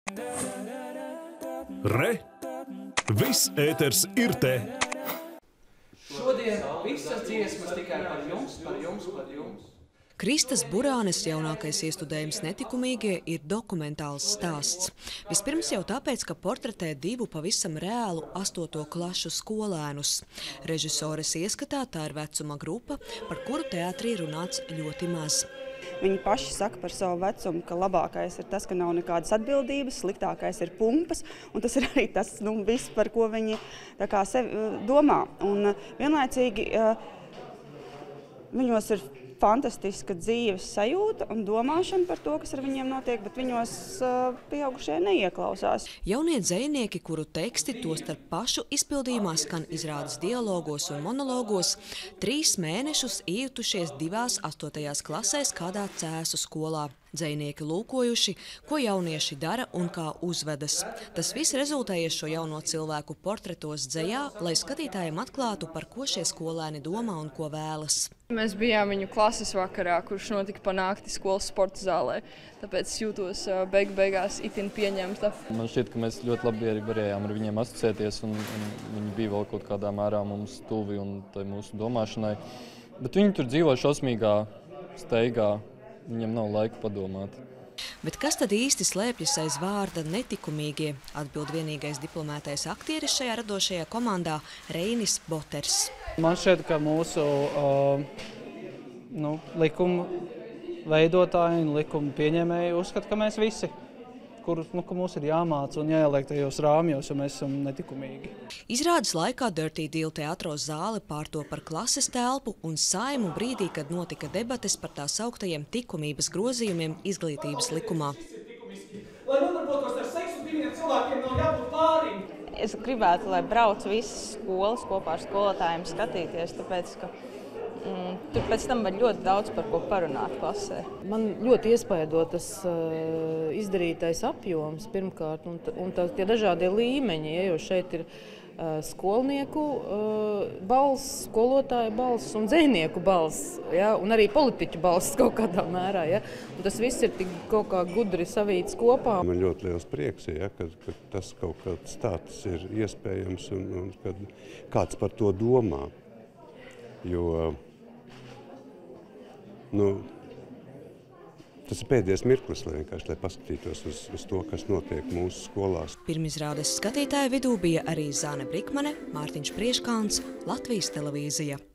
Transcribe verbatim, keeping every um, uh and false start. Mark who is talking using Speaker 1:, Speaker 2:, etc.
Speaker 1: Re! Viss ēters ir te!
Speaker 2: Šodien visas dziesmas tikai par jums, par jums, par jums.
Speaker 3: Kristas Burānes jaunākais iestudējums Netikumīgie ir dokumentāls stāsts. Vispirms jau tāpēc, ka portretē divu pavisam reālu astoto klašu skolēnus. Režisores ieskatā tā ir vecuma grupa, par kuru teātrī runāts ļoti maz.
Speaker 4: Viņi paši saka par savu vecumu, ka labākais ir tas, ka nav nekādas atbildības, sliktākais ir pumpas, un tas ir arī tas, nu, viss, par ko viņi tā kā sevi domā. Un vienlaicīgi viņos ir fantastiska dzīves sajūta un domāšana par to, kas ar viņiem notiek, bet viņos pieaugušie neieklausās.
Speaker 3: Jaunie dzejnieki, kuru teksti tostarp pašu izpildījumā skan izrādes dialogos un monologos, trīs mēnešus iejutušies divās astotajās klasēs kādā Cēsu skolā. Dzejnieki lūkojuši, ko jaunieši dara un kā uzvedas. Tas viss rezultējies šo jauno cilvēku portretos dzejā, lai skatītājiem atklātu, par ko šie skolēni domā un ko vēlas.
Speaker 5: Mēs bijām viņu klases vakarā, kurš notika pa nakti skolas sporta zālē, tāpēc jūtos beigu beigās itin pieņemta.
Speaker 6: Man šķiet, ka mēs ļoti labi arī varējām ar viņiem asociēties, un, un viņi bija vēl kaut kādā mērā mums tuvi un tai mūsu domāšanai. Bet viņi tur dzīvo šausmīgā steigā, viņiem nav laika padomāt.
Speaker 3: Bet kas tad īsti slēpjas aiz vārda Netikumīgie, atbild vienīgais diplomētais aktieris šajā radošajā komandā Reinis Boters.
Speaker 7: Man šķiet, ka mūsu uh, nu, likuma veidotāji un likuma pieņēmēji uzskata, ka mēs visi, kur, nu, ka mums ir jāmāca un jāieliek tajos rāmjos, jo mēs esam netikumīgi.
Speaker 3: Izrādes laikā Dirty Deal teātros zāli pārto par klases telpu un Saimu brīdī, kad notika debates par tā sauktajiem tikumības grozījumiem izglītības likumā.
Speaker 2: Lai nodarbotos ar seksu diviem cilvēkiem, nav jābūt pārim.
Speaker 4: Es gribētu, lai brauc visas skolas kopā ar skolotājiem skatīties, tāpēc, ka mm, tur pēc tam var ļoti daudz par ko parunāt klasē.
Speaker 8: Man ļoti iespaido tas uh, izdarītais apjoms pirmkārt, un, un tā, tie dažādie līmeņi, ja, jo šeit ir uh, skolnieku uh, balss, skolotāju balss un dzejnieku balss, ja, un arī politiķu balss kaut kādā mērā. Ja, un tas viss ir tik kaut kā gudri savīts kopā.
Speaker 9: Man ļoti liels prieks, ja, ka, ka tas kaut kāds tāds ir iespējams un, un kad kāds par to domā. Jo nu, tas ir pēdējais mirklis, lai vienkārši lai paskatītos uz, uz to, kas notiek mūsu skolās.
Speaker 3: Pirmizrādes skatītāju vidū bija arī Zāne Brikmane, Mārtiņš Prieškāns, Latvijas televīzija.